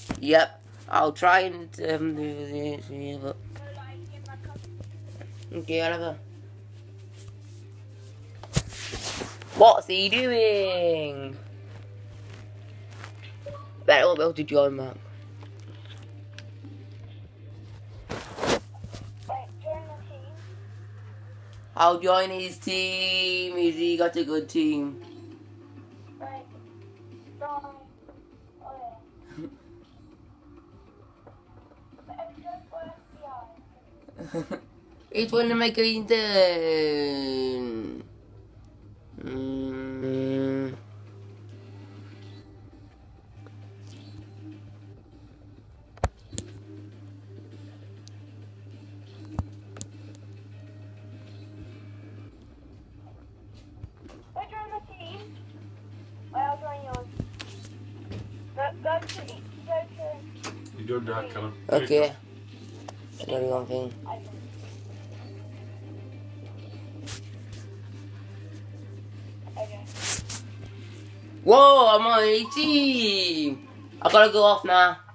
Yep. I'll try and do this. Yeah, but... Okay, Oliver. What's he doing? Bet I won't be able to join, Mark. I'll join his team. He got a good team. Right. It's when to make a intern. You do that, Callum. Okay. Only one thing. Okay. Whoa, I'm on a team. I gotta go off now.